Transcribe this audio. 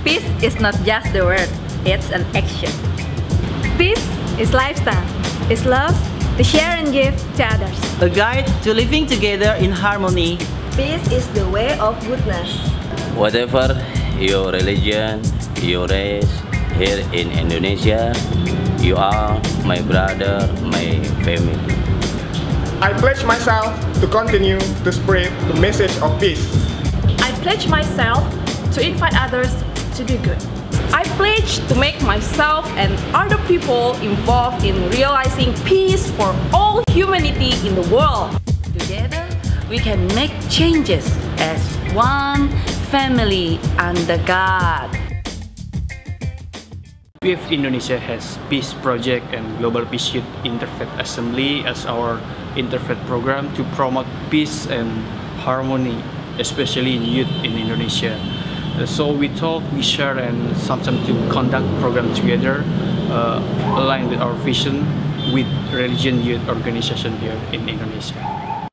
Peace is not just the word, it's an action. Peace is lifestyle. It's love to share and give to others. A guide to living together in harmony. Peace is the way of goodness. Whatever your religion, your race, here in Indonesia, you are my brother, my family. I pledge myself to continue to spread the message of peace. I pledge myself to invite others to do good. I pledge to make myself and other people involved in realizing peace for all humanity in the world. Together, we can make changes as one family under God. PF Indonesia has Peace Project and Global Peace Youth Interfaith Assembly as our interfaith program to promote peace and harmony, especially in youth in Indonesia. So we talk, we share, and sometimes to conduct program together, aligned with our vision with religion youth organization here in Indonesia.